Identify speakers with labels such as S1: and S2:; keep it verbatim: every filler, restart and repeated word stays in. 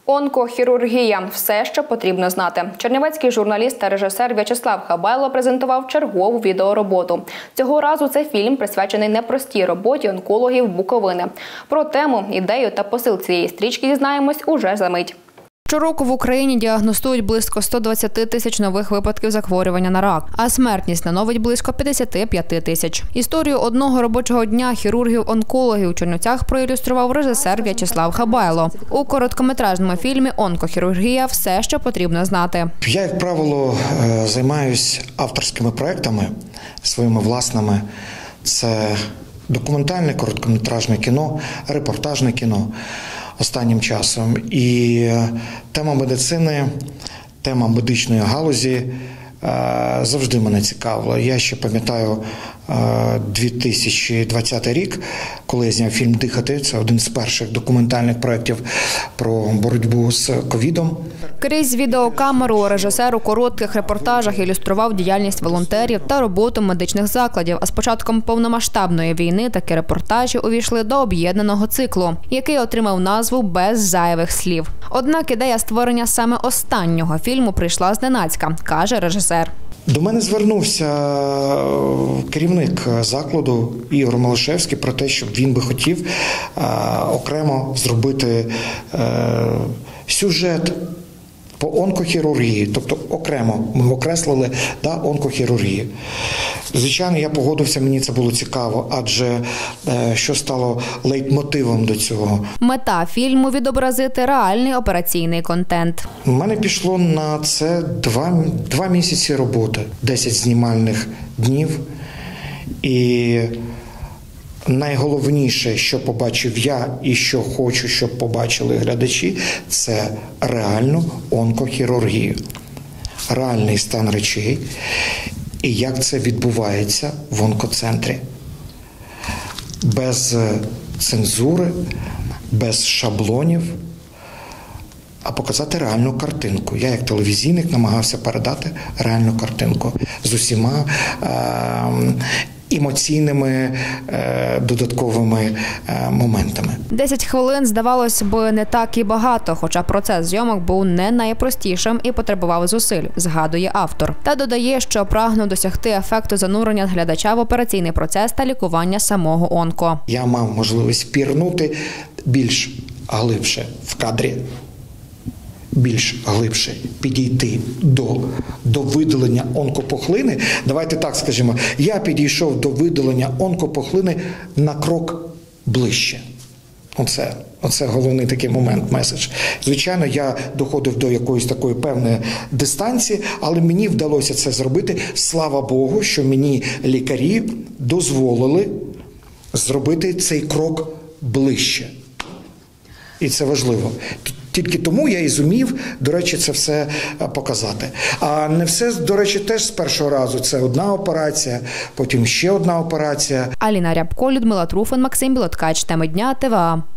S1: Онкохірургія – все, що потрібно знати. Чернівецький журналіст та режисер В'ячеслав Хабайло презентував чергову відеороботу. Цього разу це фільм, присвячений непростій роботі онкологів Буковини. Про тему, ідею та посил цієї стрічки дізнаємось уже за мить. Щороку в Україні діагностують близько ста двадцяти тисяч нових випадків захворювання на рак, а смертність становить близько п'ятдесят п'ять тисяч. Історію одного робочого дня хірургів-онкологів у Чернівцях проілюстрував режисер В'ячеслав Хабайло. У короткометражному фільмі «Онкохірургія. Все, що потрібно знати».
S2: Я, як правило, займаюся авторськими проектами, своїми власними. Це документальне, короткометражне кіно, репортажне кіно останнім часом. І тема медицини, тема медичної галузі завжди мене цікавила. Я ще пам'ятаю дві тисячі двадцятий рік, коли я зняв фільм «Дихати». Це один з перших документальних проєктів про боротьбу з ковідом.
S1: Крізь відеокамеру режисер у коротких репортажах ілюстрував діяльність волонтерів та роботу медичних закладів. А з початком повномасштабної війни такі репортажі увійшли до об'єднаного циклу, який отримав назву «Без зайвих слів». Однак ідея створення саме останнього фільму прийшла зненацька, каже режисер.
S2: До мене звернувся керівник закладу Ігор Малишевський про те, щоб він би хотів окремо зробити сюжет по онкохірургії, тобто окремо ми окреслили да, онкохірургію. Звичайно, я погодився, мені це було цікаво, адже що стало лейтмотивом до цього.
S1: Мета фільму – відобразити реальний операційний контент.
S2: У мене пішло на це два, два місяці роботи, десять знімальних днів. І найголовніше, що побачив я і що хочу, щоб побачили глядачі, це реальну онкохірургію. Реальний стан речей і як це відбувається в онкоцентрі. Без цензури, без шаблонів, а показати реальну картинку. Я, як телевізійник, намагався передати реальну картинку з усіма е- емоційними е, додатковими е, моментами.
S1: Десять хвилин, здавалось би, не так і багато, хоча процес зйомок був не найпростішим і потребував зусиль, згадує автор. Та додає, що прагнув досягти ефекту занурення глядача в операційний процес та лікування самого онко.
S2: Я мав можливість пірнути більш глибше в кадрі, більш глибше підійти до, до видалення онкопухлини. Давайте так скажімо, я підійшов до видалення онкопухлини на крок ближче. Оце, оце головний такий момент, меседж. Звичайно, я доходив до якоїсь такої певної дистанції, але мені вдалося це зробити. Слава Богу, що мені лікарі дозволили зробити цей крок ближче. І це важливо. Тільки тому я і зумів, до речі, це все показати. А не все, до речі, теж з першого разу. Це одна операція, потім ще одна операція.
S1: Аліна Рябко, Людмила Труфан, Максим Білоткач. Теми дня, ТВА.